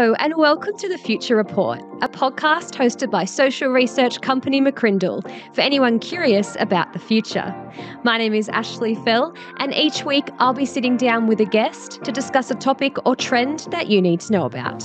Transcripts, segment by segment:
Hello, and welcome to The Future Report, a podcast hosted by social research company McCrindle for anyone curious about the future. My name is Ashley Fell, and each week I'll be sitting down with a guest to discuss a topic or trend that you need to know about.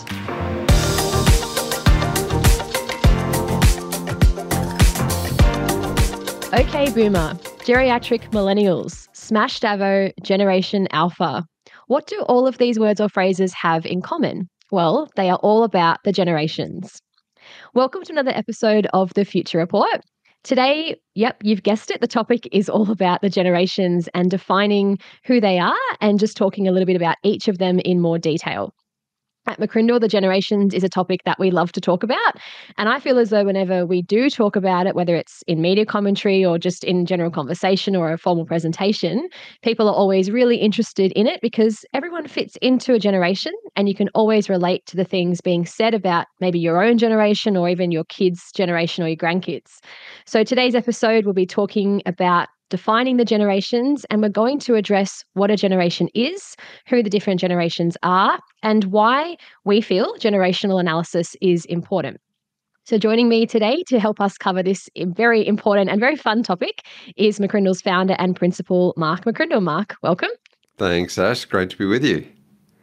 Okay, Boomer, geriatric millennials, smashed avo, generation alpha. What do all of these words or phrases have in common? Well, they are all about the generations. Welcome to another episode of The Future Report. Today, yep, you've guessed it, the topic is all about the generations and defining who they are and just talking a little bit about each of them in more detail. At McCrindle, the generations is a topic that we love to talk about. And I feel as though whenever we do talk about it, whether it's in media commentary or just in general conversation or a formal presentation, people are always really interested in it because everyone fits into a generation and you can always relate to the things being said about maybe your own generation or even your kids' generation or your grandkids. So today's episode, we'll be talking about defining the generations, and we're going to address what a generation is, who the different generations are, and why we feel generational analysis is important. So joining me today to help us cover this very important and very fun topic is McCrindle's founder and principal, Mark McCrindle. Mark, welcome. Thanks, Ash. Great to be with you.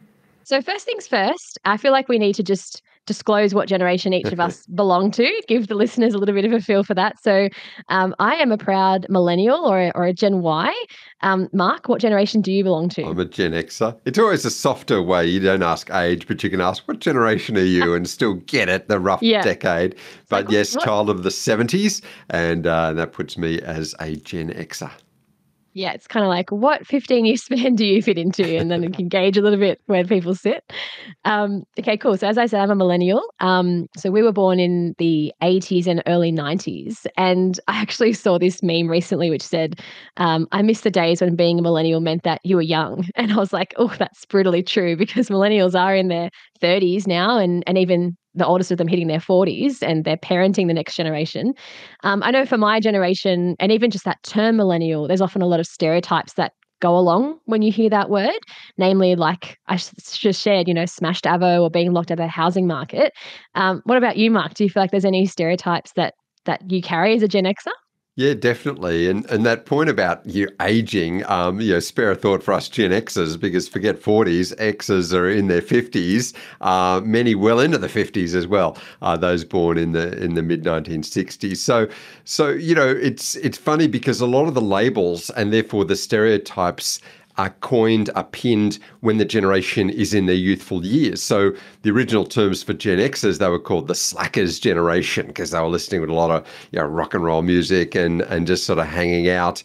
So first things first, I feel like we need to just disclose what generation each of us belong to, give the listeners a little bit of a feel for that. So I am a proud millennial or a Gen Y. Mark, what generation do you belong to? I'm a Gen Xer. It's always a softer way. You don't ask age, but you can ask, what generation are you? And still get it, the rough decade. But like, yes, child of the 70s. And that puts me as a Gen Xer. Yeah, it's kind of like, what 15-year span do you fit into? And then you can gauge a little bit where people sit. Okay, cool. So as I said, I'm a millennial. So we were born in the 80s and early 90s. And I actually saw this meme recently which said, I miss the days when being a millennial meant that you were young. And I was like, oh, that's brutally true because millennials are in their 30s now and even the oldest of them hitting their 40s and they're parenting the next generation. I know for my generation, and even just that term millennial, there's often a lot of stereotypes that go along when you hear that word, namely like I just shared, smashed avo or being locked out of the housing market. What about you, Mark? Do you feel like there's any stereotypes that you carry as a Gen Xer? Yeah, definitely. And that point about you aging, spare a thought for us Gen Xers, because forget 40s, Xers are in their 50s, many well into the 50s as well, those born in the mid-1960s. So it's funny because a lot of the labels and therefore the stereotypes are coined, are pinned when the generation is in their youthful years. So the original terms for Gen Xers, they were called the slackers generation because they were listening to a lot of rock and roll music and just sort of hanging out.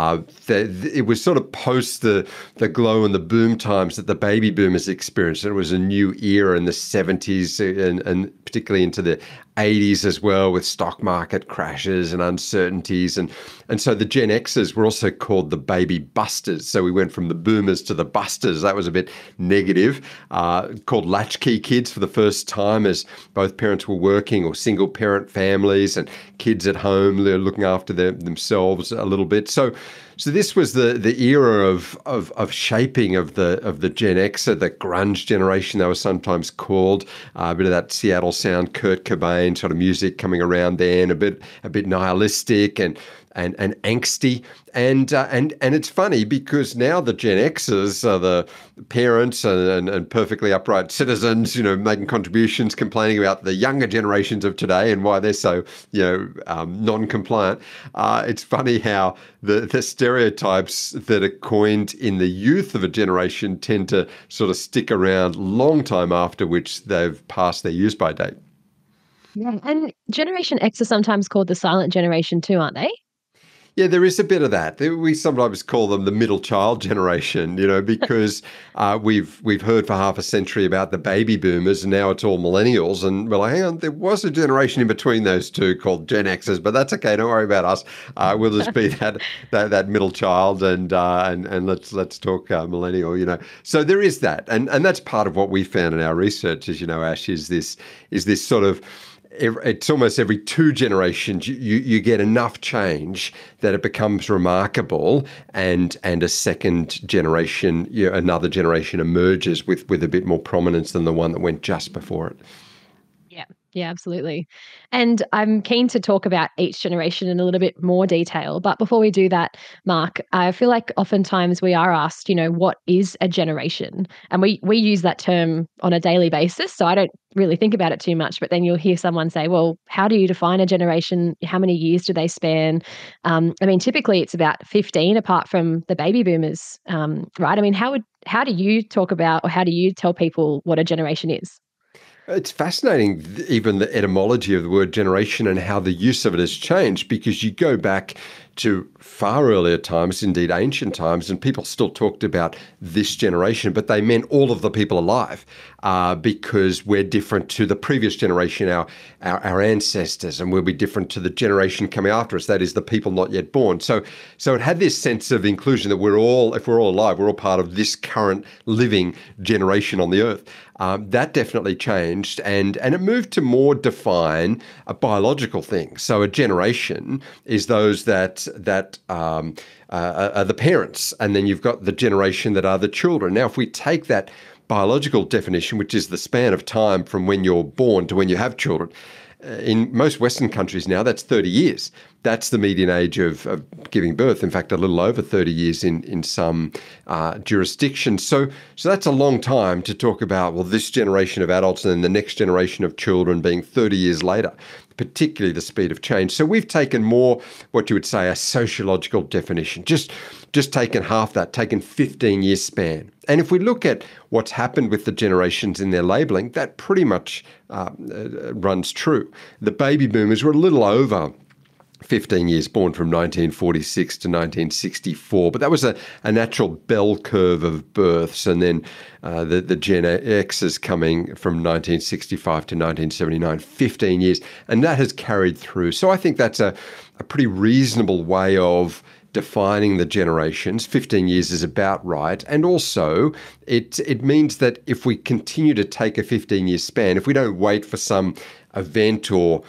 It was sort of post the glow and the boom times that the baby boomers experienced. It was a new era in the 70s and particularly into the 80s as well, with stock market crashes and uncertainties. And so the Gen Xers were also called the baby busters. So we went from the boomers to the busters. That was a bit negative. Called latchkey kids for the first time as both parents were working or single parent families and kids at home looking after themselves a little bit. So this was the era of shaping of the Gen Xer, the grunge generation they were sometimes called. A bit of that Seattle sound, Kurt Cobain sort of music coming around then, a bit nihilistic and angsty. And it's funny because now the Gen Xers are the parents and perfectly upright citizens, making contributions, complaining about the younger generations of today and why they're so, non-compliant. It's funny how the stereotypes that are coined in the youth of a generation tend to sort of stick around long time after which they've passed their use-by date. Yeah, and Generation X are sometimes called the silent generation too, aren't they? Yeah, there is a bit of that. We sometimes call them the middle child generation, because we've heard for half a century about the baby boomers and now it's all millennials. And we're like, hang on, there was a generation in between those two called Gen Xers, but that's okay. Don't worry about us. We'll just be that middle child and let's talk millennial. So there is that, and that's part of what we found in our research, as you know, Ash, is this sort of it's almost every 2 generations you get enough change that it becomes remarkable, and a second generation, another generation emerges with a bit more prominence than the one that went just before it. Yeah, yeah, absolutely. And I'm keen to talk about each generation in a little bit more detail. But before we do that, Mark, I feel like oftentimes we are asked, what is a generation? And we use that term on a daily basis. So I don't really think about it too much. But then you'll hear someone say, well, how do you define a generation? How many years do they span? I mean, typically it's about 15 apart from the baby boomers, right? I mean, how do you talk about, or how do you tell people what a generation is? It's fascinating, even the etymology of the word generation and how the use of it has changed, because you go back to far earlier times, indeed ancient times, and people still talked about this generation, but they meant all of the people alive, because we're different to the previous generation, our ancestors, and we'll be different to the generation coming after us, that is the people not yet born. So it had this sense of inclusion that if we're all alive, we're all part of this current living generation on the earth. That definitely changed, and it moved to more define a biological thing. So a generation is those that are the parents, and then you've got the generation that are the children. Now, if we take that biological definition, which is the span of time from when you're born to when you have children, in most Western countries now, that's 30 years. That's the median age of giving birth. In fact, a little over 30 years in some jurisdictions. So that's a long time to talk about, well, this generation of adults and then the next generation of children being 30 years later, particularly the speed of change. So we've taken more, what you would say, a sociological definition, just taken half that, taken 15-year span. And if we look at what's happened with the generations in their labeling, that pretty much runs true. The baby boomers were a little over 15 years, born from 1946 to 1964. But that was a natural bell curve of births. And then the Gen X is coming from 1965 to 1979, 15 years. And that has carried through. So I think that's a pretty reasonable way of defining the generations. 15 years is about right. And also, it means that if we continue to take a 15-year span, if we don't wait for some event or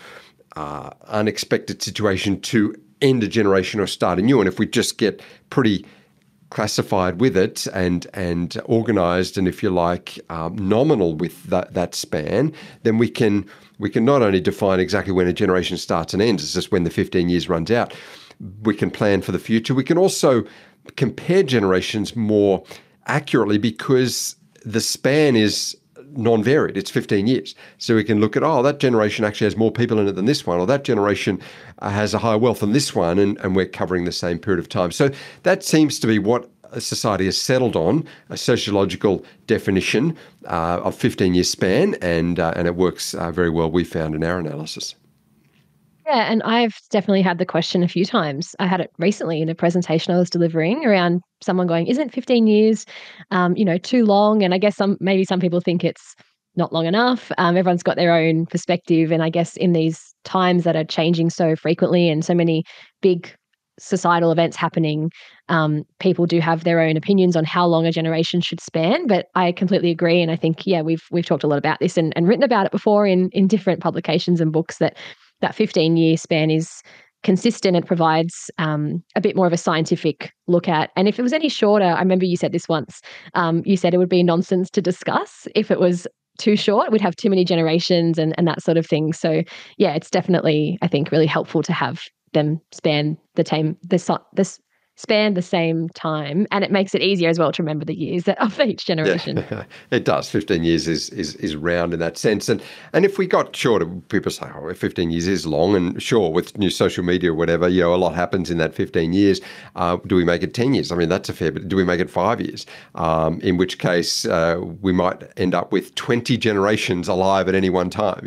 unexpected situation to end a generation or start a new one, if we just get pretty classified with it and organized and, if you like, nominal with that span, then we can not only define exactly when a generation starts and ends, it's just when the 15 years runs out. We can plan for the future. We can also compare generations more accurately because the span is non-varied. It's 15 years. So we can look at, that generation actually has more people in it than this one, or that generation has a higher wealth than this one, and we're covering the same period of time. So that seems to be what society has settled on, a sociological definition of 15-year span, and it works very well, we found in our analysis. Yeah, and I've definitely had the question a few times. I had it recently in a presentation I was delivering around someone going, "Isn't 15 years, too long?" And I guess maybe some people think it's not long enough. Everyone's got their own perspective, and I guess in these times that are changing so frequently and so many big societal events happening, people do have their own opinions on how long a generation should span. But I completely agree, and I think we've talked a lot about this and written about it before in different publications and books that 15-year span is consistent. It provides a bit more of a scientific look at. And if it was any shorter, I remember you said this once, you said it would be nonsense to discuss. If it was too short, we'd have too many generations and that sort of thing. So yeah, it's definitely, I think, really helpful to have them span span the same time, and it makes it easier as well to remember the years of each generation. Yeah, it does. 15 years is round in that sense. And if we got shorter, people say, 15 years is long. And sure, with new social media or whatever, a lot happens in that 15 years. Do we make it 10 years? I mean, that's a fair bit. Do we make it 5 years? In which case, we might end up with 20 generations alive at any one time.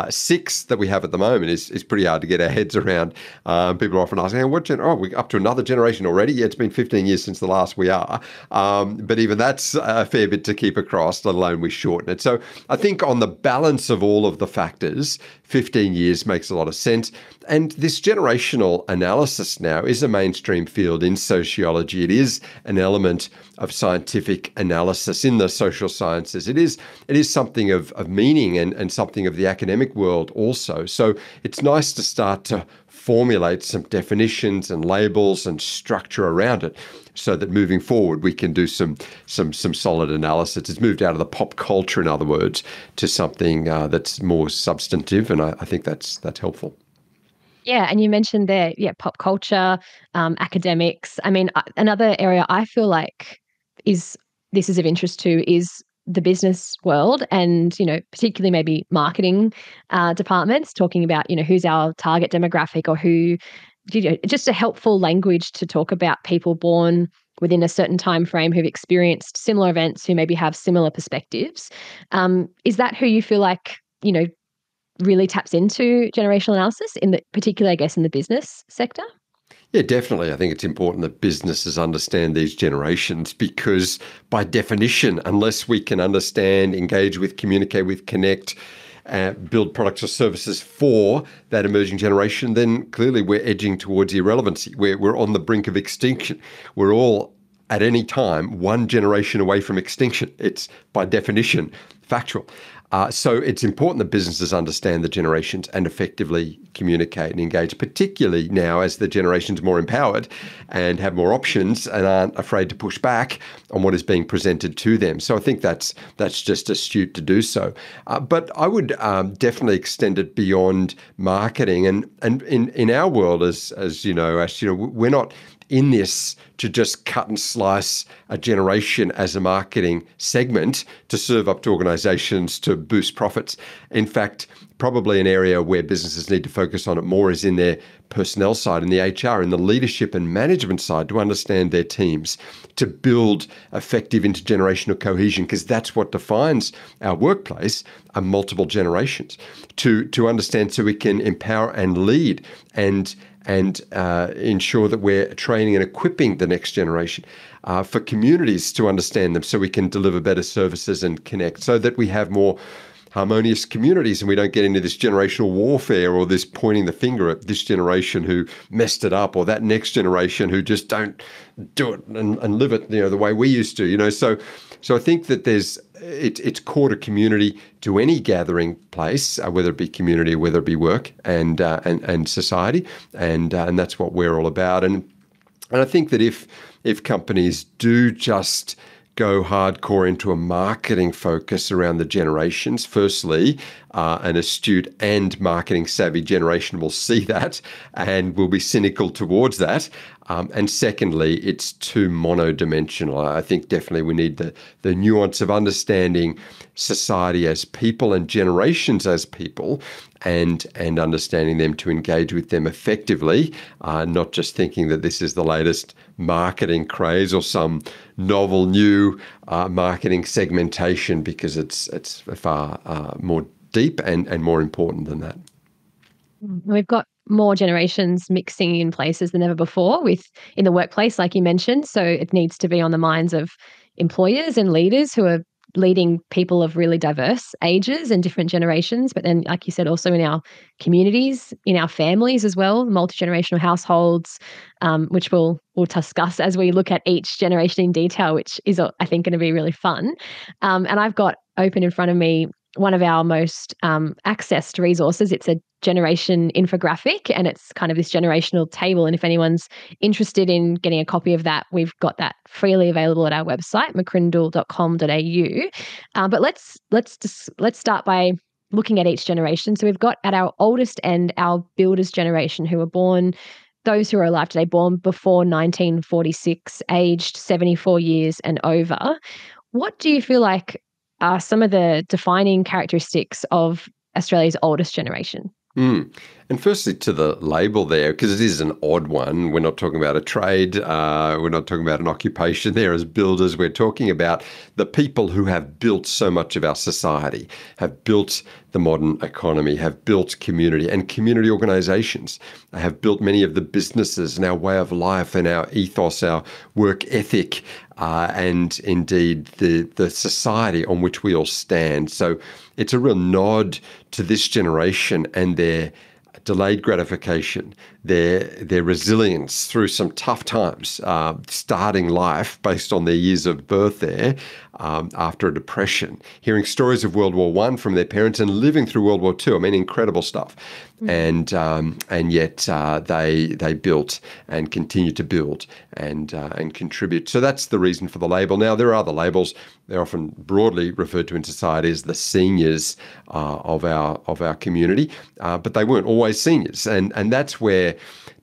6 that we have at the moment is pretty hard to get our heads around. People are often asking, we're up to another generation. generation already? Yeah, it's been 15 years since the last we are. But even that's a fair bit to keep across, let alone we shorten it. So I think on the balance of all of the factors, 15 years makes a lot of sense. And this generational analysis now is a mainstream field in sociology. It is an element of scientific analysis in the social sciences. It is something of meaning and something of the academic world also. So it's nice to start to formulate some definitions and labels and structure around it so that moving forward we can do some solid analysis. It's moved out of the pop culture, in other words, to something that's more substantive, and I think that's helpful. Yeah, and you mentioned there, pop culture, academics. I mean, another area I feel like this is of interest to is the business world, and particularly maybe marketing departments talking about who's our target demographic, or who just a helpful language to talk about people born within a certain time frame who've experienced similar events, who maybe have similar perspectives. Is that who you feel like really taps into generational analysis, in the particular, I guess, in the business sector? Yeah, definitely. I think it's important that businesses understand these generations because, by definition, unless we can understand, engage with, communicate with, connect, build products or services for that emerging generation, then clearly we're edging towards irrelevancy. We're on the brink of extinction. We're all, at any time, one generation away from extinction. It's, by definition, factual. So it's important that businesses understand the generations and effectively communicate and engage, particularly now as the generation's more empowered and have more options and aren't afraid to push back on what is being presented to them. So I think that's just astute to do so. But I would definitely extend it beyond marketing. And in our world, as you know, Ash, we're not in this to just cut and slice a generation as a marketing segment to serve up to organizations to boost profits. In fact, probably an area where businesses need to focus on it more is in their personnel side, in the HR, in the leadership and management side, to understand their teams, to build effective intergenerational cohesion, because that's what defines our workplace, are multiple generations, to understand so we can empower and lead and ensure that we're training and equipping the next generation, for communities to understand them so we can deliver better services and connect, so that we have more harmonious communities and we don't get into this generational warfare or this pointing the finger at this generation who messed it up or that next generation who just don't do it and live it the way we used to. So I think that it's core to community, to any gathering place, whether it be community, whether it be work and society, and that's what we're all about. And I think that if companies do just go hardcore into a marketing focus around the generations, firstly, an astute and marketing savvy generation will see that and will be cynical towards that. And secondly, it's too monodimensional. I think definitely we need the nuance of understanding society as people and generations as people, and understanding them to engage with them effectively, not just thinking that this is the latest marketing craze or some novel new marketing segmentation, because it's far more deep and more important than that. We've got more generations mixing in places than ever before in the workplace, like you mentioned. So it needs to be on the minds of employers and leaders who are leading people of really diverse ages and different generations. But then, like you said, also in our communities, in our families as well, multi-generational households, which we'll discuss as we look at each generation in detail, which is, I think, going to be really fun. And I've got open in front of me one of our most accessed resources. It's a generation infographic, and it's kind of this generational table. And if anyone's interested in getting a copy of that, we've got that freely available at our website, mccrindle.com.au. But let's start by looking at each generation. So we've got at our oldest end, our builders generation, who were born, those who are alive today, born before 1946, aged 74 years and over. What do you feel like are some of the defining characteristics of Australia's oldest generation? And And firstly, to the label there, because it is an odd one. We're not talking about a trade. We're not talking about an occupation there as builders. We're talking about the people who have built so much of our society, have built the modern economy, have built community and community organizations, have built many of the businesses and our way of life and our ethos, our work ethic, and indeed the society on which we all stand. So it's a real nod to this generation and their delayed gratification, their resilience through some tough times, starting life based on their years of birth there after a depression, hearing stories of World War I from their parents and living through World War II. I mean, incredible stuff. And yet they built and continue to build and contribute. So that's the reason for the label. Now, there are other labels. They're often broadly referred to in society as the seniors of our community, but they weren't always seniors, and that's where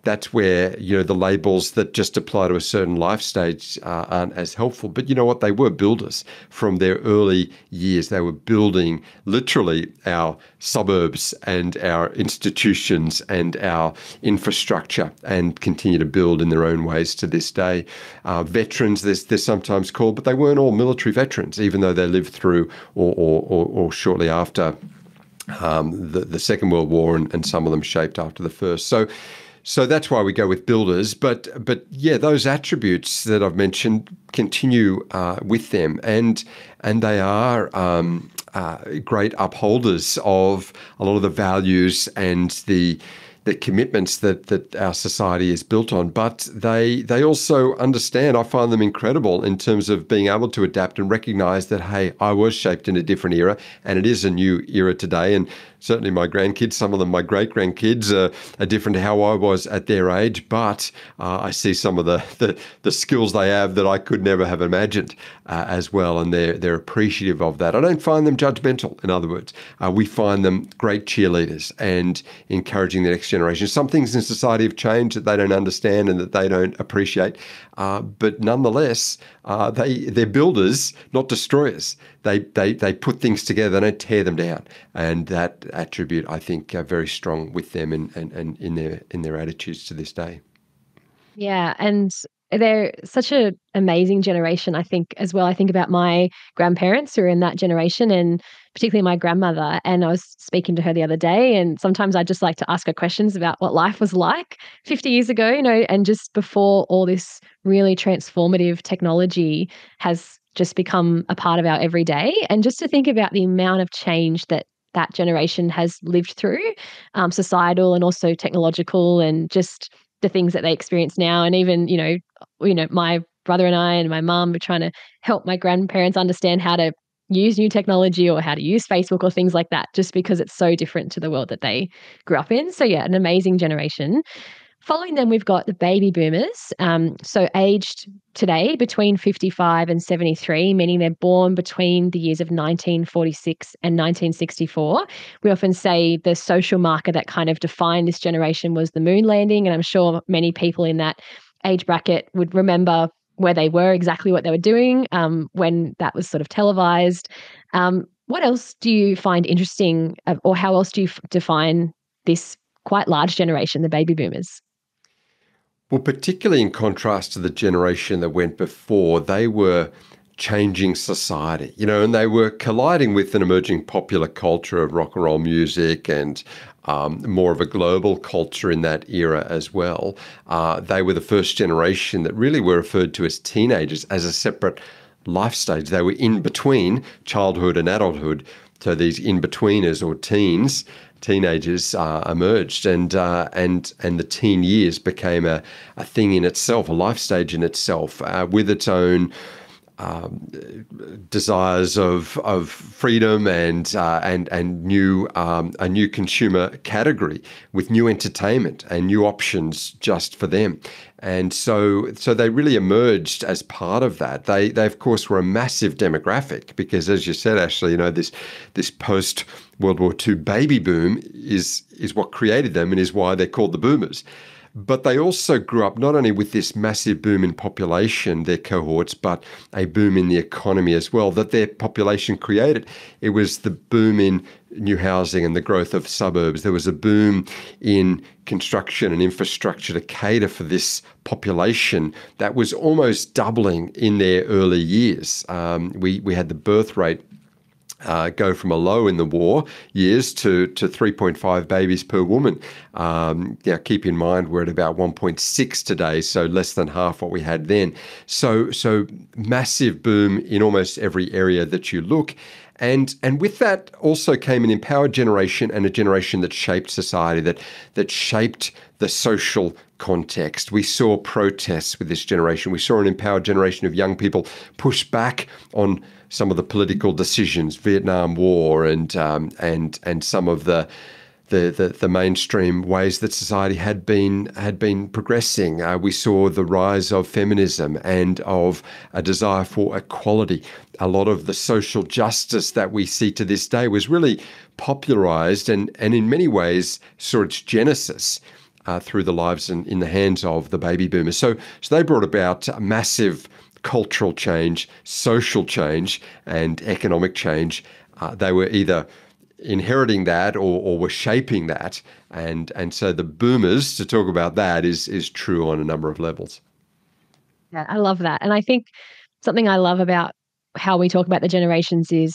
the labels that just apply to a certain life stage aren't as helpful. But you know what? They were builders from their early years. They were building literally our suburbs and our institutions and our infrastructure, and continue to build in their own ways to this day. Veterans, they're sometimes called, but they weren't all military veterans, even though they lived through or shortly after the Second World War, and some of them shaped after the First. So that's why we go with builders. But yeah, those attributes that I've mentioned continue with them, and they are great upholders of a lot of the values and the commitments that our society is built on. But they also understand, I find them incredible in terms of being able to adapt and recognize that, hey, I was shaped in a different era, and it is a new era today. And certainly my grandkids, some of them my great-grandkids, are different to how I was at their age, but I see some of the skills they have that I could never have imagined as well, and they're appreciative of that. I don't find them judgmental, in other words. We find them great cheerleaders and encouraging the next generation. Some things in society have changed that they don't understand and that they don't appreciate, but nonetheless, they're builders, not destroyers. They put things together, they don't tear them down, and that attribute, I think, are very strong with them and in their attitudes to this day. Yeah, and they're such an amazing generation, I think, as well. I think about my grandparents who are in that generation, and particularly my grandmother. And I was speaking to her the other day, and sometimes I just like to ask her questions about what life was like 50 years ago, and just before all this really transformative technology has just become a part of our everyday. And just to think about the amount of change that generation has lived through, societal and also technological, and just the things that they experience now. And even, my brother and I and my mum were trying to help my grandparents understand how to use new technology or how to use Facebook or things like that, just because it's so different to the world that they grew up in. So yeah, an amazing generation. Following them, we've got the baby boomers, so aged today between 55 and 73, meaning they're born between the years of 1946 and 1964. We often say the social marker that kind of defined this generation was the moon landing, and I'm sure many people in that age bracket would remember where they were, exactly what they were doing when that was sort of televised. What else do you find interesting, or how else do you define this quite large generation, the baby boomers? Well, particularly in contrast to the generation that went before, they were changing society, and they were colliding with an emerging popular culture of rock and roll music and more of a global culture in that era as well. They were the first generation that really were referred to as teenagers, as a separate life stage. They were in between childhood and adulthood. So these in-betweeners or teenagers emerged, and the teen years became a thing in itself, a life stage in itself, with its own desires of freedom and new a new consumer category with new entertainment and new options just for them. And so they really emerged as part of that. They of course were a massive demographic, because as you said, Ashley, this post World War II baby boom is what created them and is why they're called the boomers. But they also grew up not only with this massive boom in population, their cohorts, but a boom in the economy as well that their population created. It was the boom in new housing and the growth of suburbs. There was a boom in construction and infrastructure to cater for this population that was almost doubling in their early years. We had the birth rate go from a low in the war years to 3.5 babies per woman. Keep in mind we're at about 1.6 today, so less than half what we had then. So massive boom in almost every area that you look. And with that also came an empowered generation and a generation that shaped society, that shaped the social context. We saw protests with this generation. We saw an empowered generation of young people push back on some of the political decisions, Vietnam War, and some of the mainstream ways that society had been progressing. We saw the rise of feminism and of a desire for equality. A lot of the social justice that we see to this day was really popularized and in many ways saw its genesis through the lives and in the hands of the baby boomers. So they brought about a massive cultural change, social change, and economic change. They were either inheriting that or were shaping that. And so the boomers, to talk about that, is true on a number of levels. Yeah, I love that. And I think something I love about how we talk about the generations is,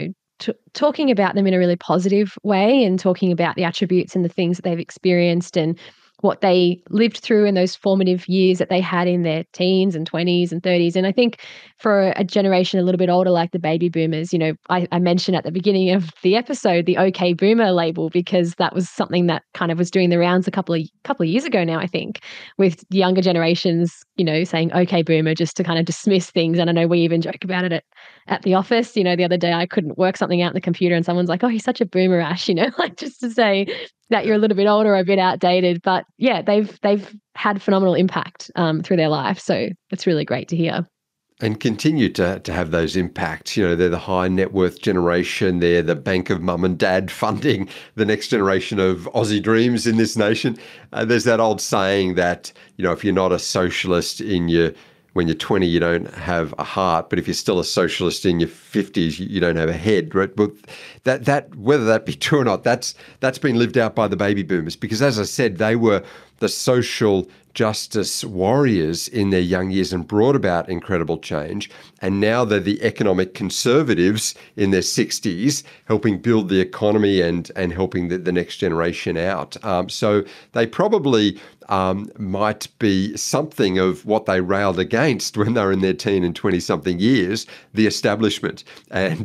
talking about them in a really positive way and talking about the attributes and the things that they've experienced and what they lived through in those formative years that they had in their teens and 20s and 30s. And I think for a generation a little bit older, like the baby boomers, I mentioned at the beginning of the episode, the OK Boomer label, because that was something that kind of was doing the rounds a couple of years ago now, I think, with younger generations, saying OK Boomer just to kind of dismiss things. And I know we even joke about it at the office. The other day I couldn't work something out on the computer and someone's like, oh, he's such a boomer, Ash, like just to say that you're a little bit older or a bit outdated. But yeah, they've had phenomenal impact through their life. So it's really great to hear. And continue to have those impacts. They're the high net worth generation. They're the bank of mum and dad funding the next generation of Aussie dreams in this nation. There's that old saying that, if you're not a socialist when you're 20, you don't have a heart, but if you're still a socialist in your 50s, you don't have a head, right? But that whether that be true or not, that's been lived out by the baby boomers, because as I said, they were the social justice warriors in their young years and brought about incredible change. And now they're the economic conservatives in their 60s, helping build the economy and helping the next generation out. So they probably might be something of what they railed against when they were in their teen and 20-something years, the establishment and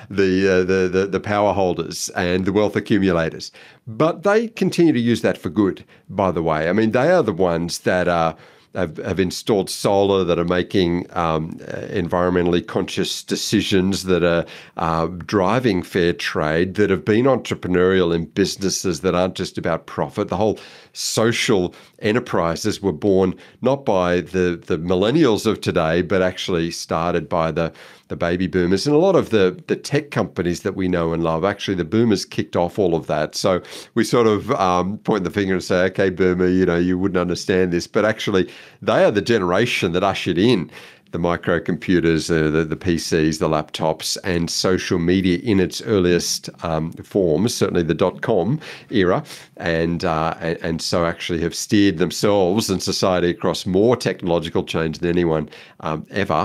the power holders and the wealth accumulators. But they continue to use that for good, by the way. I mean, they are the ones that have installed solar, that are making environmentally conscious decisions, that are driving fair trade, that have been entrepreneurial in businesses that aren't just about profit. The whole social enterprises were born not by the millennials of today, but actually started by the baby boomers. And a lot of the tech companies that we know and love, actually the boomers kicked off all of that. So we sort of point the finger and say, okay, boomer, you wouldn't understand this. But actually, they are the generation that ushered in the microcomputers, the PCs, the laptops, and social media in its earliest forms, certainly the .com era, and so actually have steered themselves and society across more technological change than anyone ever.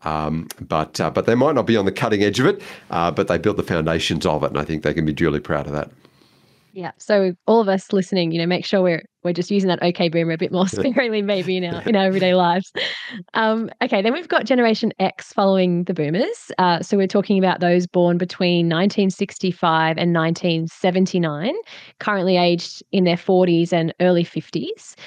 But they might not be on the cutting edge of it, but they built the foundations of it, and I think they can be duly proud of that. Yeah. So all of us listening, make sure we're just using that OK Boomer a bit more sparingly, maybe in our everyday lives. Okay. Then we've got Generation X following the Boomers. So we're talking about those born between 1965 and 1979, currently aged in their 40s and early 50s.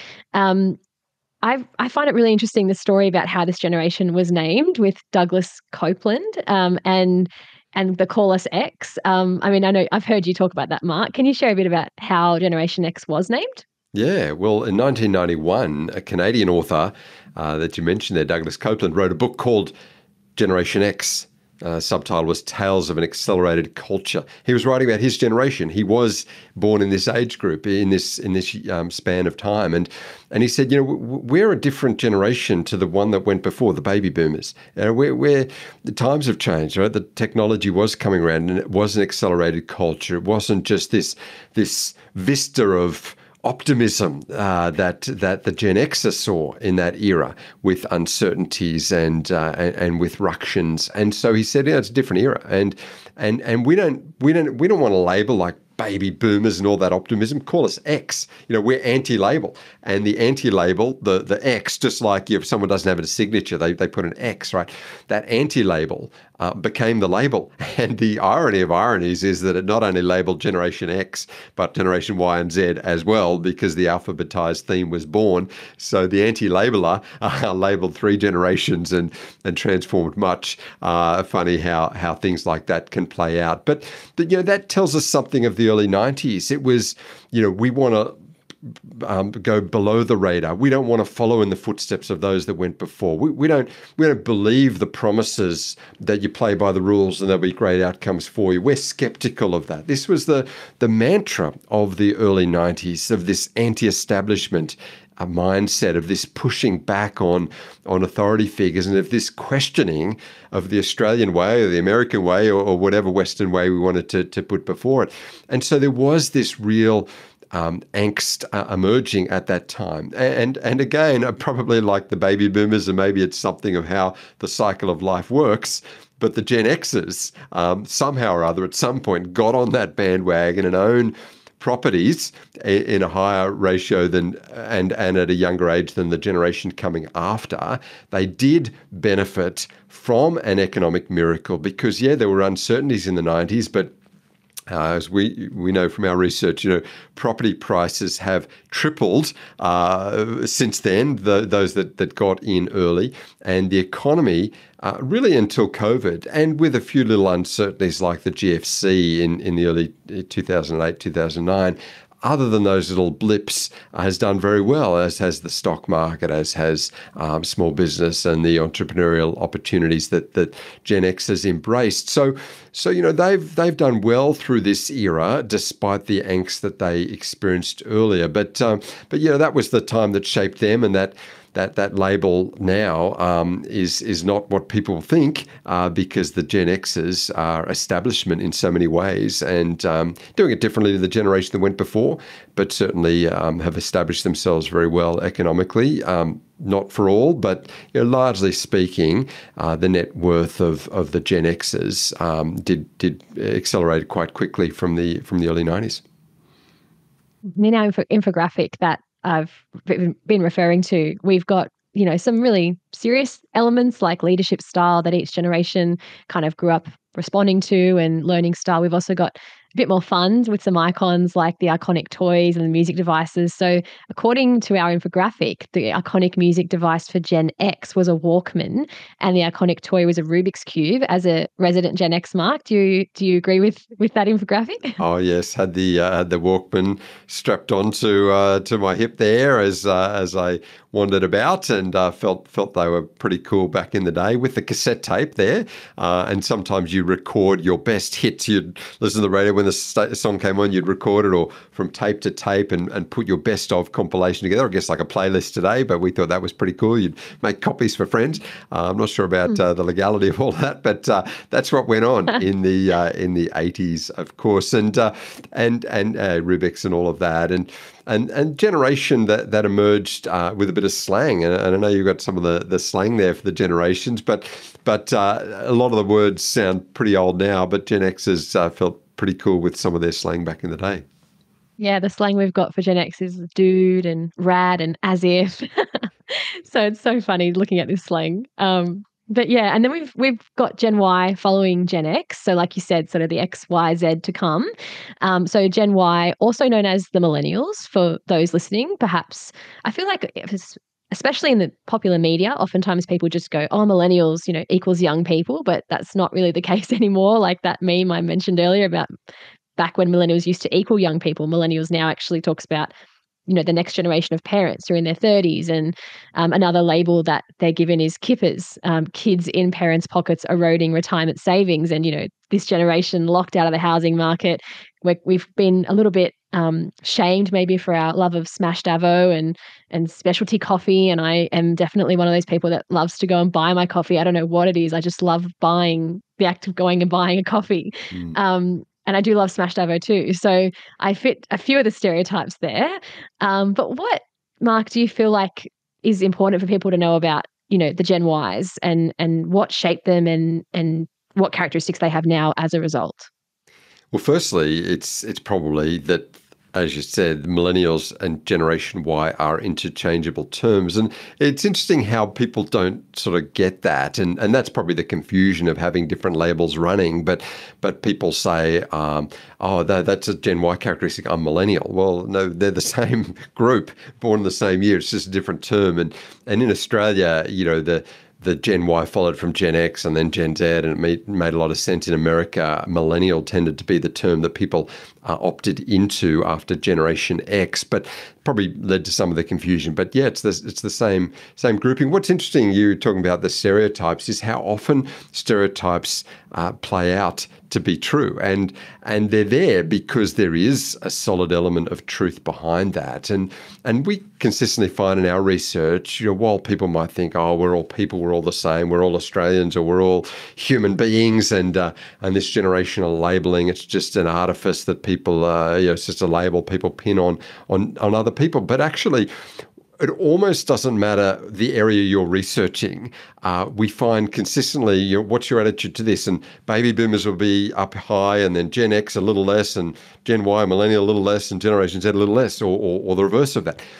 I find it really interesting, the story about how this generation was named, with Douglas Copeland and the Call Us X. I know I've heard you talk about that, Mark. Can you share a bit about how Generation X was named? Yeah, well, in 1991, a Canadian author that you mentioned there, Douglas Copeland, wrote a book called Generation X, Subtitle was Tales of an Accelerated Culture. He was writing about his generation. He was born in this age group, in this span of time. And he said, we're a different generation to the one that went before, the baby boomers. We're the times have changed, right? The technology was coming around, and it was an accelerated culture. It wasn't just this vista of optimism that the Gen Xers saw in that era, with uncertainties and with ructions. And so he said, it's a different era, and we don't want to label like baby boomers and all that optimism. Call us X. We're anti-label, and the anti-label, the X, just like if someone doesn't have a signature, they put an X, right? That anti-label became the label. And the irony of ironies is that it not only labeled Generation X, but Generation Y and Z as well, because the alphabetized theme was born. So the anti-labeler labeled 3 generations and transformed much. Funny how things like that can play out. But that tells us something of the early 90s. It was, we want to go below the radar. We don't want to follow in the footsteps of those that went before. We don't believe the promises that you play by the rules and there'll be great outcomes for you. We're skeptical of that. This was the mantra of the early 90s, of this anti-establishment a mindset, of this pushing back on authority figures, and of this questioning of the Australian way or the American way or whatever Western way we wanted to put before it. And so there was this real angst emerging at that time. And again, probably like the baby boomers, and maybe it's something of how the cycle of life works, but the Gen Xers somehow or other at some point got on that bandwagon and own properties in a higher ratio than and at a younger age than the generation coming after. They did benefit from an economic miracle because, there were uncertainties in the 90s, but as we know from our research, property prices have tripled since then, those that got in early, and the economy really until COVID, and with a few little uncertainties like the GFC in the early 2008, 2009, other than those little blips, has done very well, as has the stock market, as has small business and the entrepreneurial opportunities that Gen X has embraced. So they've done well through this era, despite the angst that they experienced earlier. But that was the time that shaped them, and that label now is not what people think, because the Gen Xers are establishment in so many ways, and doing it differently to the generation that went before, but certainly have established themselves very well economically. Not for all, but largely speaking, the net worth of the Gen Xers did accelerate quite quickly from the early 90s. In our infographic that I've been referring to, we've got, some really serious elements like leadership style that each generation kind of grew up responding to, and learning style. We've also got a bit more fun with some icons like the iconic toys and the music devices. So according to our infographic, the iconic music device for Gen X was a Walkman, and the iconic toy was a Rubik's Cube. As a resident Gen X, Mark, do you agree with that infographic? Oh yes, had the Walkman strapped onto to my hip there as I wandered about, and felt they were pretty cool back in the day, with the cassette tape there. And sometimes you record your best hits. You'd listen to the radio when the song came on, you'd record it, or from tape to tape, and put your best of compilation together. I guess like a playlist today, but we thought that was pretty cool. You'd make copies for friends. I'm not sure about the legality of all that, but that's what went on in the 80s, of course, and Rubik's and all of that, and generation that emerged with a bit of slang. And I know you've got some of the slang there for the generations, but a lot of the words sound pretty old now, but Gen Xers felt pretty cool with some of their slang back in the day. Yeah, the slang we've got for Gen X is dude and rad and as if. So it's so funny looking at this slang. But yeah, and then we've got Gen Y following Gen X. So like you said, sort of the X, Y, Z to come. So Gen Y, also known as the millennials, for those listening, perhaps. I feel like especially in the popular media, oftentimes people just go, oh, millennials, equals young people, but that's not really the case anymore. Like that meme I mentioned earlier about back when millennials used to equal young people, millennials now actually talks about the next generation of parents who are in their 30s. And another label that they're given is kippers, kids in parents' pockets eroding retirement savings. And, this generation locked out of the housing market. We've been a little bit shamed maybe for our love of smashed avo and specialty coffee. And I am definitely one of those people that loves to go and buy my coffee. I don't know what it is. I just love buying, the act of going and buying a coffee. And I do love smashed avo too. So I fit a few of the stereotypes there. But what, Mark, do you feel like is important for people to know about, the Gen Ys and what shaped them and what characteristics they have now as a result? Well, firstly, it's probably that, as you said, millennials and Generation Y are interchangeable terms. And it's interesting how people don't sort of get that. And that's probably the confusion of having different labels running. But people say, that's a Gen Y characteristic, I'm millennial. Well, no, they're the same group, born in the same year. It's just a different term. And in Australia, the Gen Y followed from Gen X and then Gen Z, and it made a lot of sense. In America, millennial tended to be the term that people opted into after Generation X, but probably led to some of the confusion. But yeah, it's the same grouping. What's interesting, you talking about the stereotypes, is how often stereotypes play out to be true, and they're there because there is a solid element of truth behind that, and we consistently find in our research, while people might think, oh, we're all people, we're all the same, we're all Australians, or we're all human beings, and this generational labeling, it's just an artifice that people, it's just a label people pin on other people, but actually, it almost doesn't matter the area you're researching. We find consistently, what's your attitude to this? And baby boomers will be up high, and then Gen X a little less, and Gen Y, millennial a little less, and Generation Z a little less, or the reverse of that.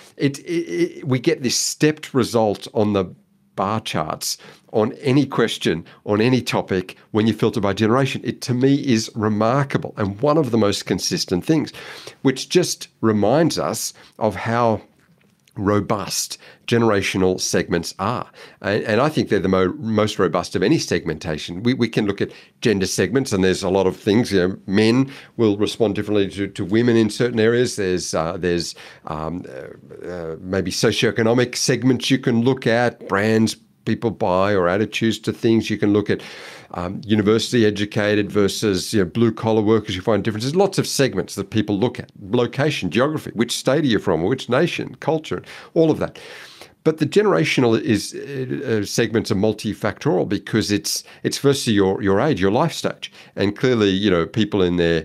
We get this stepped result on the bar charts on any question, on any topic, when you filter by generation. It, to me, is remarkable and one of the most consistent things, which just reminds us of how robust generational segments are. And I think they're the most robust of any segmentation. We can look at gender segments, and there's a lot of things. Men will respond differently to women in certain areas. There's maybe socioeconomic segments you can look at, brands people buy or attitudes to things. You can look at university educated versus blue collar workers. You find differences. Lots of segments that people look at. Location, geography, which state are you from, which nation, culture, all of that. But the generational segments are multifactorial because it's firstly your age, your life stage, and clearly people in their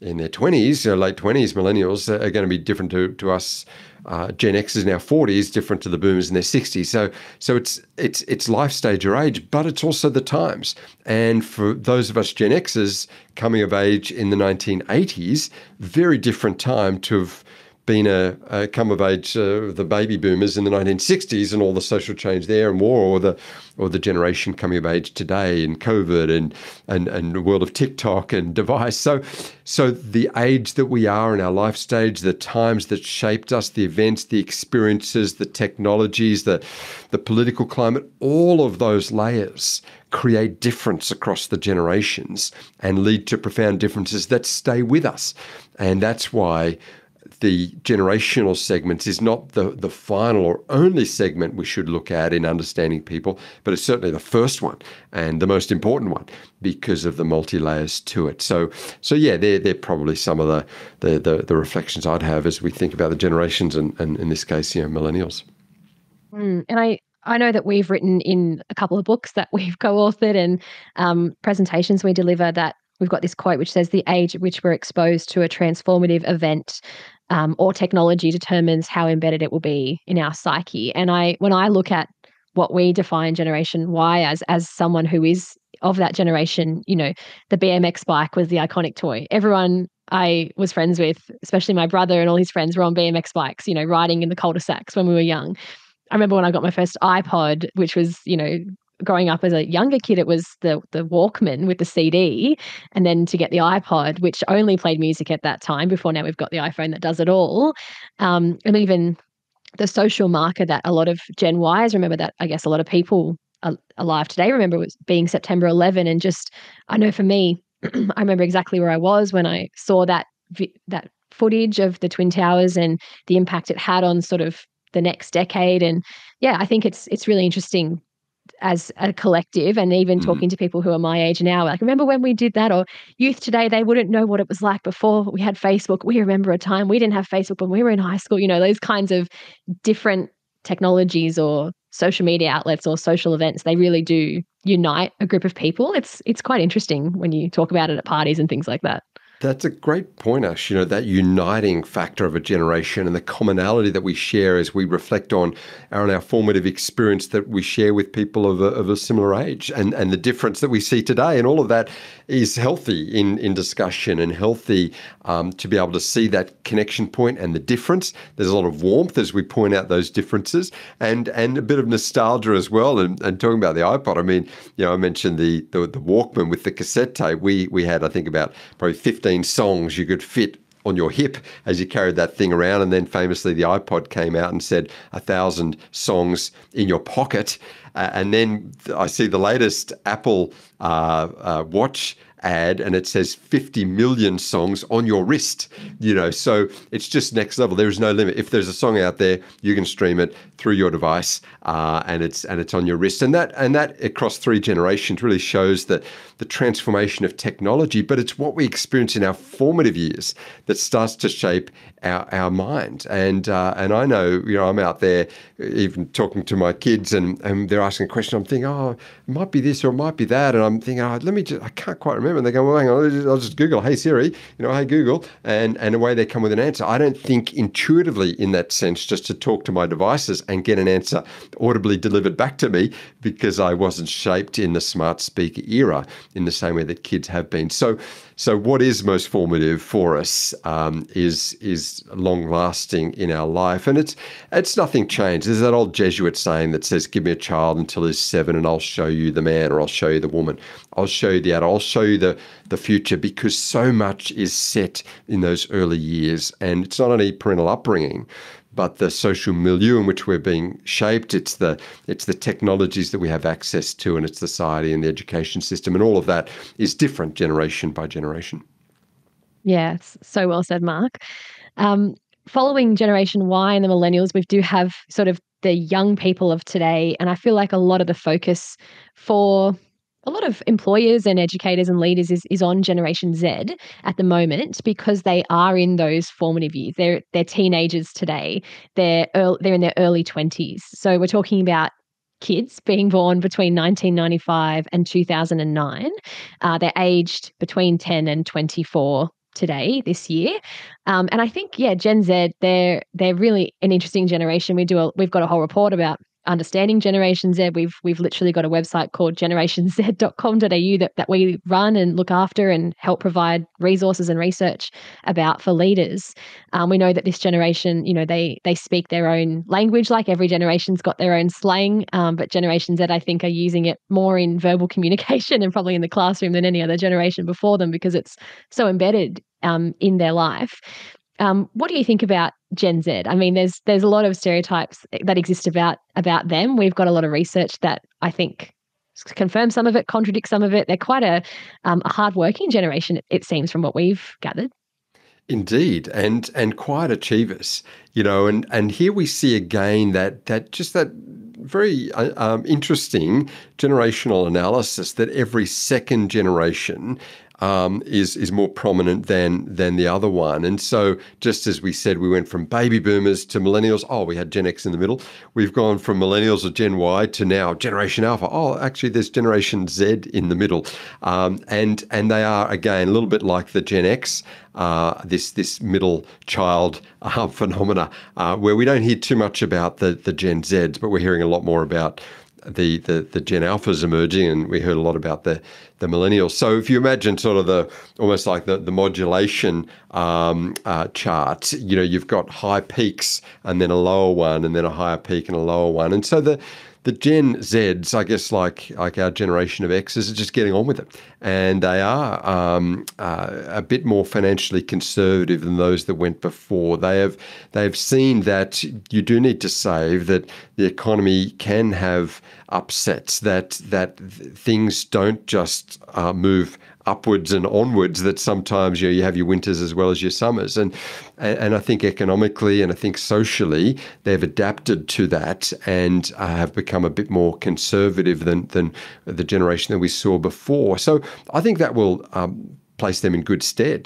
20s, late 20s, millennials are going to be different to us. Gen X is in our 40s, different to the boomers in their 60s. So it's life stage or age, but it's also the times. And for those of us Gen Xers coming of age in the 1980s, very different time to have been a come of age the baby boomers in the 1960s and all the social change there and war, or the generation coming of age today in COVID and the world of TikTok and device. So the age that we are in our life stage, the times that shaped us, the events, the experiences, the technologies, the political climate, all of those layers create difference across the generations and lead to profound differences that stay with us. And that's why the generational segments is not the final or only segment we should look at in understanding people, but it's certainly the first one and the most important one because of the multi-layers to it. So yeah, they're probably some of the reflections I'd have as we think about the generations and in this case, millennials. And I know that we've written in a couple of books that we've co-authored and presentations we deliver that we've got this quote which says the age at which we're exposed to a transformative event or technology determines how embedded it will be in our psyche. And when I look at what we define Generation Y as someone who is of that generation, the BMX bike was the iconic toy. Everyone I was friends with, especially my brother and all his friends, were on BMX bikes, riding in the cul-de-sacs when we were young. I remember when I got my first iPod, which was, growing up as a younger kid, it was the Walkman with the CD, and then to get the iPod, which only played music at that time. Before now, we've got the iPhone that does it all, and even the social marker that a lot of Gen Ys remember, that I guess a lot of people alive today remember, was being September 11. And just, I know for me, I remember exactly where I was when I saw that footage of the Twin Towers and the impact it had on sort of the next decade. And yeah, I think it's really interesting as a collective, and even talking to people who are my age now, like, remember when we did that? Or youth today, they wouldn't know what it was like before we had Facebook. We remember a time we didn't have Facebook when we were in high school. Those kinds of different technologies or social media outlets or social events, they really do unite a group of people. It's quite interesting when you talk about it at parties and things like that. That's a great point, Ash. That uniting factor of a generation and the commonality that we share as we reflect on our formative experience that we share with people of a similar age, and the difference that we see today. And all of that is healthy in discussion, and healthy to be able to see that connection point and the difference. There's a lot of warmth as we point out those differences, and a bit of nostalgia as well. And talking about the iPod, I mean, I mentioned the Walkman with the cassette tape. We had, I think, about probably 15 songs you could fit on your hip as you carried that thing around. And then famously the iPod came out and said 1,000 songs in your pocket. And then I see the latest Apple Watch ad, and it says 50 million songs on your wrist. So it's just next level. There is no limit. If there's a song out there, you can stream it through your device, and it's on your wrist. And that across 3 generations really shows that the transformation of technology, but it's what we experience in our formative years that starts to shape our mind. And I know, I'm out there even talking to my kids, and they're asking a question. I'm thinking, it might be this or it might be that. And I'm thinking, I can't quite remember. And they go, well, hang on, I'll just Google, hey Siri, hey Google, and away they come with an answer. I don't think intuitively in that sense, just to talk to my devices and get an answer audibly delivered back to me, because I wasn't shaped in the smart speaker era in the same way that kids have been. So what is most formative for us is long lasting in our life, and it's nothing changed. There's that old Jesuit saying that says, "Give me a child until he's 7, and I'll show you the man, or I'll show you the woman. I'll show you the adult. I'll show you the future," because so much is set in those early years, and it's not only parental upbringing, but the social milieu in which we're being shaped. It's the technologies that we have access to, and it's society and the education system, and all of that is different generation by generation. Yeah, so well said, Mark. Following Generation Y and the millennials, we do have sort of the young people of today, and I feel like a lot of the focus for a lot of employers and educators and leaders is on Generation Z at the moment, because they are in those formative years. They're teenagers today. They're in their early 20s. So we're talking about kids being born between 1995 and 2009. They're aged between 10 and 24 today, this year. And I think, Gen Z, they're really an interesting generation. We've got a whole report about understanding Generation Z. We've literally got a website called generationz.com.au that we run and look after and help provide resources and research about for leaders. We know that this generation, they speak their own language. Like every generation's got their own slang, but Generation Z, I think, are using it more in verbal communication and probably in the classroom than any other generation before them, because it's so embedded in their life. What do you think about Gen Z? I mean, there's a lot of stereotypes that exist about them. We've got a lot of research that I think confirms some of it, contradicts some of it. They're quite a hardworking generation, it seems, from what we've gathered. Indeed, and quiet achievers, and here we see again that very interesting generational analysis that every second generation is more prominent than the other one. And so just as we said, we went from baby boomers to millennials. Oh, we had Gen X in the middle. We've gone from millennials or Gen Y to now Generation Alpha. Oh, actually there's Generation Z in the middle. And they are, again, a little bit like the Gen X, this middle child phenomena, where we don't hear too much about the Gen Zs, but we're hearing a lot more about the Gen Alphas emerging, and we heard a lot about the millennials. So if you imagine sort of almost like the modulation chart, you've got high peaks and then a lower one, and then a higher peak and a lower one. And so the Gen Zs, I guess, like our generation of Xs, are just getting on with it, and they are a bit more financially conservative than those that went before. They've seen that you do need to save, that the economy can have upsets, that things don't just move upwards and onwards that sometimes you have your winters as well as your summers. And I think economically and I think socially, they've adapted to that and have become a bit more conservative than the generation that we saw before. So I think that will place them in good stead.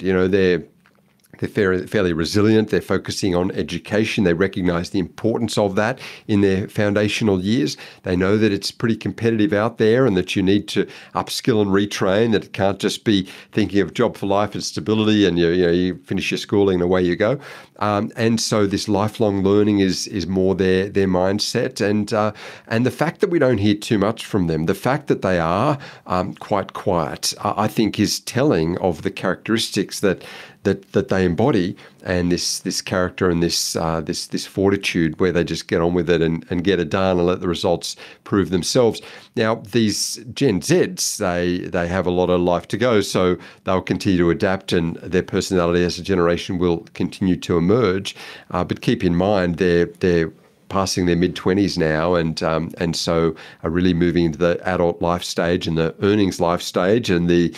They're fairly resilient. They're focusing on education. They recognize the importance of that in their foundational years. They know that it's pretty competitive out there and that you need to upskill and retrain, that it can't just be thinking of job for life and stability and you finish your schooling and away you go. And so this lifelong learning is more their mindset. And the fact that we don't hear too much from them, the fact that they are quite quiet, I think is telling of the characteristics that they embody, and this character and this fortitude where they just get on with it and get it done and let the results prove themselves. Now, these Gen Zs, they have a lot of life to go, so they'll continue to adapt and their personality as a generation will continue to emerge. But keep in mind, they're passing their mid-20s now, and so are really moving into the adult life stage and the earnings life stage and the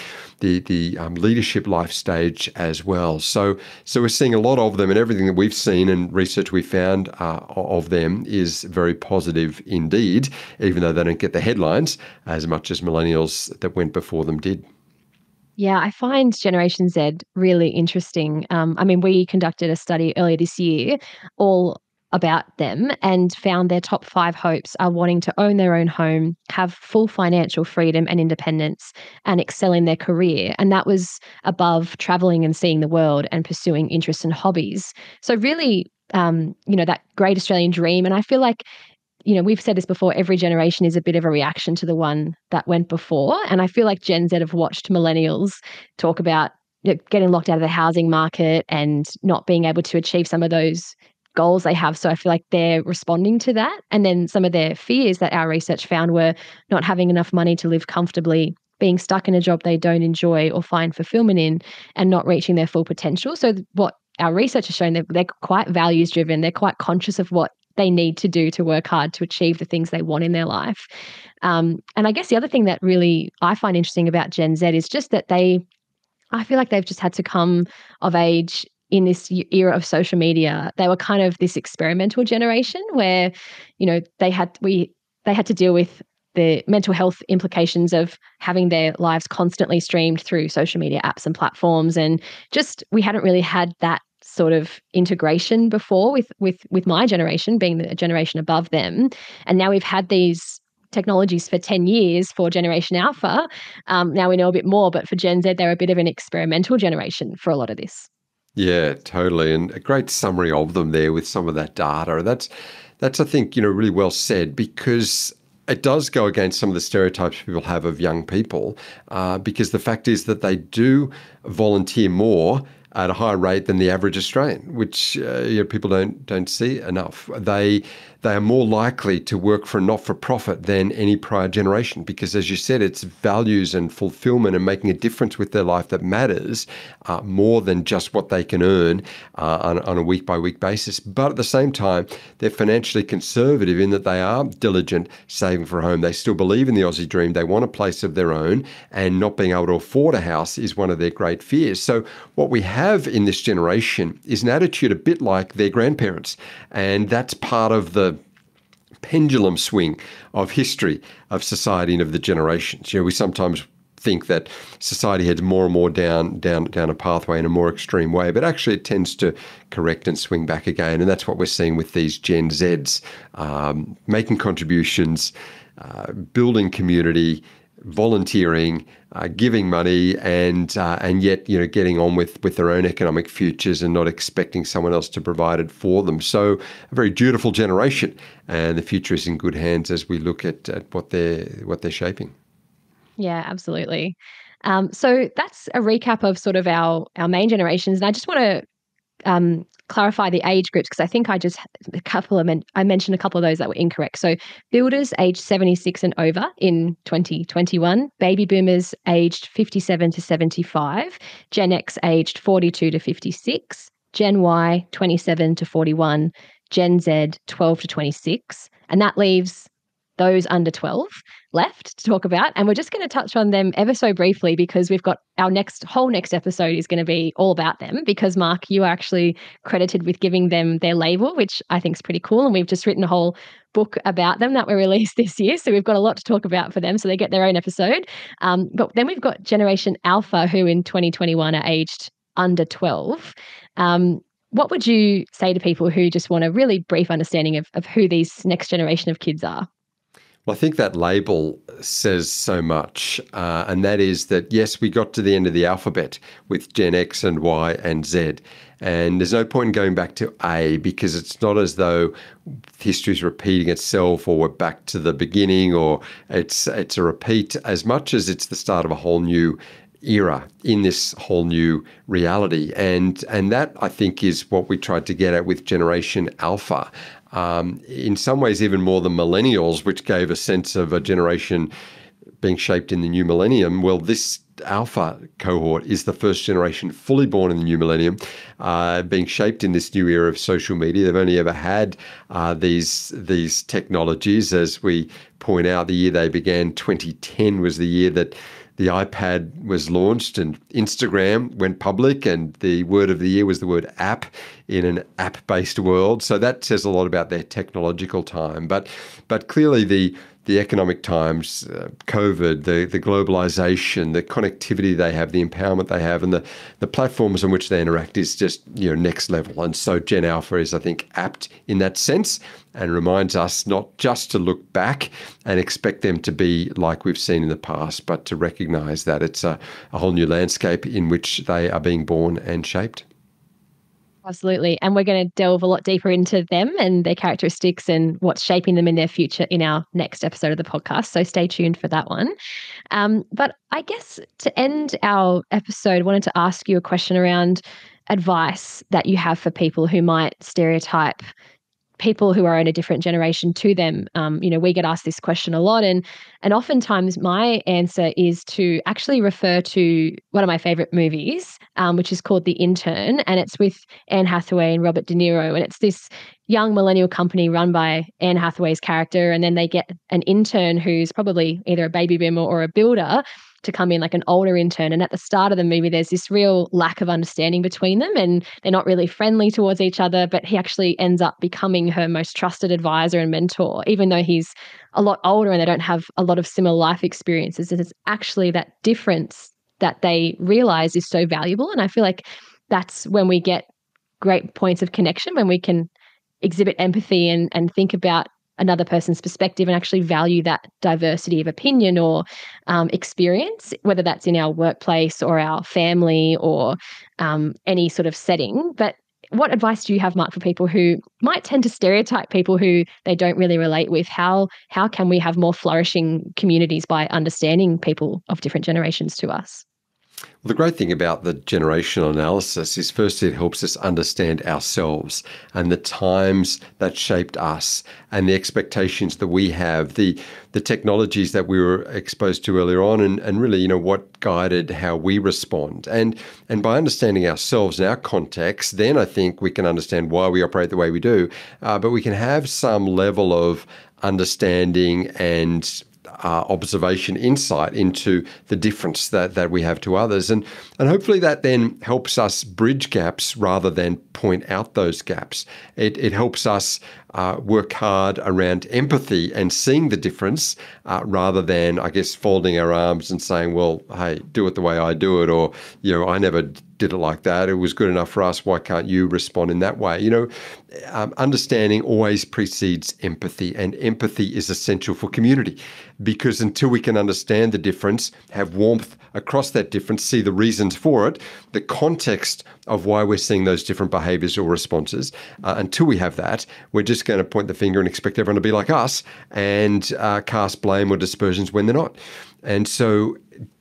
leadership life stage as well. So we're seeing a lot of them, and everything that we've seen and research we found of them is very positive indeed, even though they don't get the headlines as much as millennials that went before them did. Yeah, I find Generation Z really interesting. We conducted a study earlier this year all about them and found their top 5 hopes are wanting to own their own home, have full financial freedom and independence, and excel in their career. And that was above traveling and seeing the world and pursuing interests and hobbies. So really, that great Australian dream. And I feel like we've said this before, every generation is a bit of a reaction to the one that went before. And I feel like Gen Z have watched millennials talk about getting locked out of the housing market and not being able to achieve some of those goals they have. So I feel like they're responding to that. And then some of their fears that our research found were not having enough money to live comfortably, being stuck in a job they don't enjoy or find fulfillment in, and not reaching their full potential. So what our research has shown, they're quite values driven. They're quite conscious of what they need to do to work hard to achieve the things they want in their life. And I guess the other thing that really I find interesting about Gen Z is just that I feel like they've just had to come of age in this era of social media. They were kind of this experimental generation where, they had to deal with the mental health implications of having their lives constantly streamed through social media apps and platforms. And just, we hadn't really had that sort of integration before with my generation being the generation above them. And now we've had these technologies for 10 years for Generation Alpha. Now we know a bit more, but for Gen Z, they're a bit of an experimental generation for a lot of this. Yeah, totally. And a great summary of them there with some of that data. That's I think, really well said, because it does go against some of the stereotypes people have of young people, because the fact is that they do volunteer more at a higher rate than the average Australian, which people don't see enough. They are more likely to work for a not-for-profit than any prior generation because, as you said, it's values and fulfillment and making a difference with their life that matters more than just what they can earn on a week-by-week basis. But at the same time, they're financially conservative in that they are diligent saving for a home. They still believe in the Aussie dream. They want a place of their own, and not being able to afford a house is one of their great fears. So what we have in this generation is an attitude a bit like their grandparents, and that's part of the pendulum swing of history, of society, and of the generations. We sometimes think that society heads more and more down a pathway in a more extreme way, but actually it tends to correct and swing back again. And that's what we're seeing with these Gen Zs, making contributions, building community, volunteering, giving money, and yet getting on with their own economic futures and not expecting someone else to provide it for them. So a very dutiful generation, and the future is in good hands as we look at what they're shaping. Yeah, absolutely. So that's a recap of sort of our main generations, and I just want to clarify the age groups because I think I mentioned a couple of those that were incorrect. So builders aged 76 and over in 2021, baby boomers aged 57 to 75, Gen X aged 42 to 56, Gen Y 27 to 41, Gen Z 12 to 26, and that leaves those under 12 left to talk about. And we're just going to touch on them ever so briefly because we've got our next episode is going to be all about them because, Mark, you are actually credited with giving them their label, which I think is pretty cool. And we've just written a whole book about them that we released this year. So we've got a lot to talk about for them. So they get their own episode. But then we've got Generation Alpha, who in 2021 are aged under 12. What would you say to people who just want a really brief understanding of who these next generation of kids are? Well, I think that label says so much, and that is that, yes, we got to the end of the alphabet with Gen X and Y and Z, and there's no point in going back to A because it's not as though history is repeating itself or we're back to the beginning or it's a repeat as much as it's the start of a whole new era in this whole new reality. And that, I think, is what we tried to get at with Generation Alpha. In some ways, even more than millennials, which gave a sense of a generation being shaped in the new millennium. Well, this Alpha cohort is the first generation fully born in the new millennium, being shaped in this new era of social media. They've only ever had these technologies. As we point out, the year they began, 2010, was the year that the iPad was launched and Instagram went public, and the word of the year was the word app in an app-based world. So that says a lot about their technological time. But clearly the economic times, COVID, the globalization, the connectivity they have, the empowerment they have, and the platforms on which they interact is just next level. And so Gen Alpha is, I think, apt in that sense and reminds us not just to look back and expect them to be like we've seen in the past, but to recognize that it's a whole new landscape in which they are being born and shaped. Absolutely. And we're going to delve a lot deeper into them and their characteristics and what's shaping them in their future in our next episode of the podcast. So stay tuned for that one. But I guess to end our episode, I wanted to ask you a question around advice that you have for people who might stereotype people who are in a different generation to them. We get asked this question a lot, and oftentimes my answer is to actually refer to one of my favorite movies, which is called The Intern, and it's with Anne Hathaway and Robert De Niro, and it's this young millennial company run by Anne Hathaway's character, and then they get an intern who's probably either a baby boomer or a builder to come in, like an older intern. And at the start of the movie, there's this real lack of understanding between them and they're not really friendly towards each other, but he actually ends up becoming her most trusted advisor and mentor, even though he's a lot older and they don't have a lot of similar life experiences. And it's actually that difference that they realize is so valuable. And I feel like that's when we get great points of connection, when we can exhibit empathy and think about another person's perspective and actually value that diversity of opinion or experience, whether that's in our workplace or our family or any sort of setting. But what advice do you have, Mark, for people who might tend to stereotype people who they don't really relate with? How can we have more flourishing communities by understanding people of different generations to us? Well, the great thing about the generational analysis is, firstly, it helps us understand ourselves and the times that shaped us and the expectations that we have, the technologies that we were exposed to earlier on, and really, what guided how we respond. And by understanding ourselves and our context, then I think we can understand why we operate the way we do, but we can have some level of understanding and observation, insight into the difference that we have to others. And hopefully that then helps us bridge gaps rather than point out those gaps. It helps us work hard around empathy and seeing the difference rather than, I guess, folding our arms and saying, well, hey, do it the way I do it, or, I never did it like that. It was good enough for us. Why can't you respond in that way? Understanding always precedes empathy, and empathy is essential for community, because until we can understand the difference, have warmth across that difference, see the reasons for it, the context of why we're seeing those different behaviors or responses, until we have that, we're just going to point the finger and expect everyone to be like us and cast blame or dispersions when they're not. And so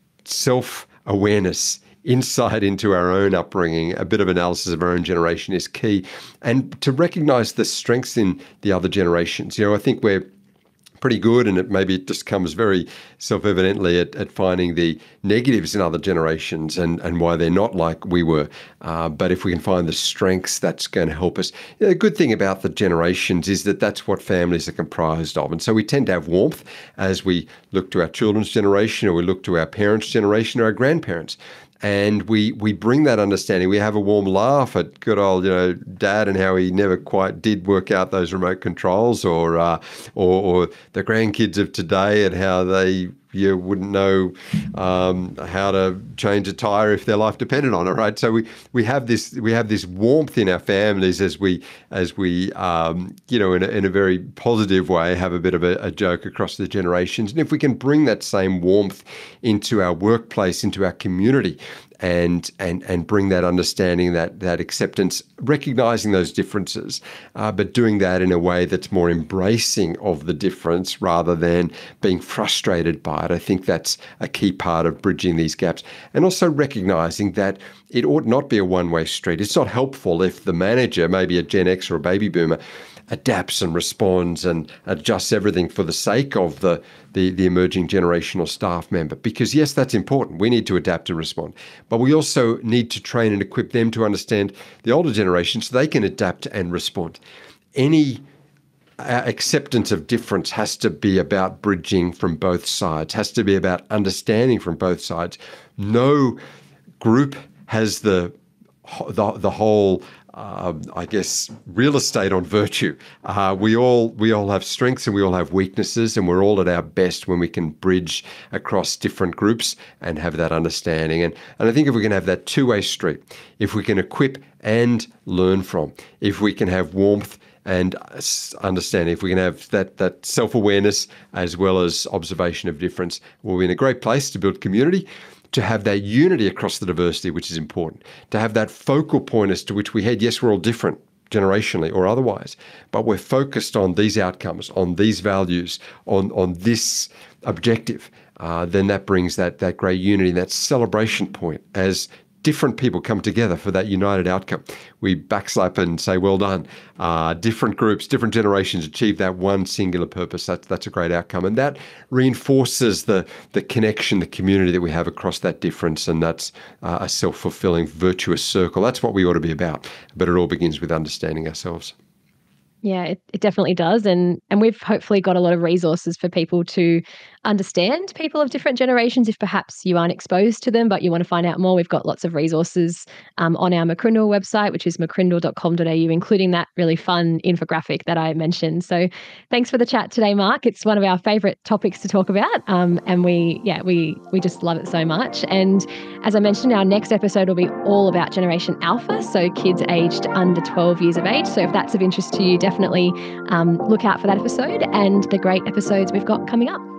self-awareness, insight into our own upbringing, a bit of analysis of our own generation is key. And to recognize the strengths in the other generations. I think we're pretty good, and it just comes very self-evidently at finding the negatives in other generations and why they're not like we were. But if we can find the strengths, that's going to help us. The good thing about the generations is that that's what families are comprised of. And so we tend to have warmth as we look to our children's generation, or we look to our parents' generation, or our grandparents. And we bring that understanding. We have a warm laugh at good old, Dad, and how he never quite did work out those remote controls, or the grandkids of today and how they wouldn't know how to change a tire if their life depended on it, right? So we have this warmth in our families as we in a very positive way have a bit of a joke across the generations. And if we can bring that same warmth into our workplace, into our community, and bring that understanding, that acceptance, recognizing those differences, but doing that in a way that's more embracing of the difference rather than being frustrated by it. I think that's a key part of bridging these gaps. And also recognizing that it ought not be a one-way street. It's not helpful if the manager, maybe a Gen X or a baby boomer, adapts and responds and adjusts everything for the sake of the emerging generational staff member. Because yes, that's important. We need to adapt and respond. But we also need to train and equip them to understand the older generation so they can adapt and respond. Any acceptance of difference has to be about bridging from both sides, has to be about understanding from both sides. No group has the whole real estate on virtue. We all have strengths and we all have weaknesses, and we're all at our best when we can bridge across different groups and have that understanding. And I think if we can have that two-way street, if we can equip and learn from, if we can have warmth and understanding, if we can have that self-awareness as well as observation of difference, we'll be in a great place to build community, to have that unity across the diversity, which is important, to have that focal point as to which we head. Yes, we're all different generationally or otherwise, but we're focused on these outcomes, on these values, on this objective. Then that brings that great unity, that celebration point as different people come together for that united outcome. We backslap and say, well done. Different groups, different generations achieve that one singular purpose. That's a great outcome. And that reinforces the connection, the community that we have across that difference. And that's a self-fulfilling, virtuous circle. That's what we ought to be about. But it all begins with understanding ourselves. Yeah, it definitely does. And we've hopefully got a lot of resources for people to understand people of different generations if perhaps you aren't exposed to them, but you want to find out more. We've got lots of resources on our McCrindle website, which is mccrindle.com.au, including that really fun infographic that I mentioned. So thanks for the chat today, Mark. It's one of our favourite topics to talk about. And we just love it so much. And as I mentioned, our next episode will be all about Generation Alpha, so kids aged under 12 years of age. So if that's of interest to you, definitely look out for that episode and the great episodes we've got coming up.